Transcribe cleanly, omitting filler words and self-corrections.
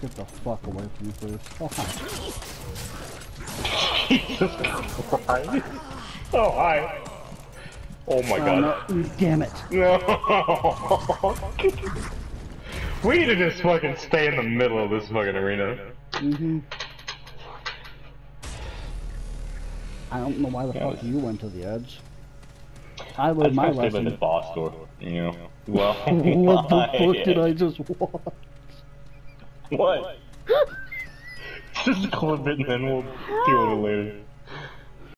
Get the fuck away from me first. Oh, hi. Jesus Christ. Oh, hi. Oh my god. No. Damn it. No. We need to just fucking stay in the middle of this fucking arena. I don't know why the fuck you went to the edge. I learned my lesson. lesson. The boss door, you know. Well, what the fuck did I just watch? What? Just clip it and then we'll deal with it later.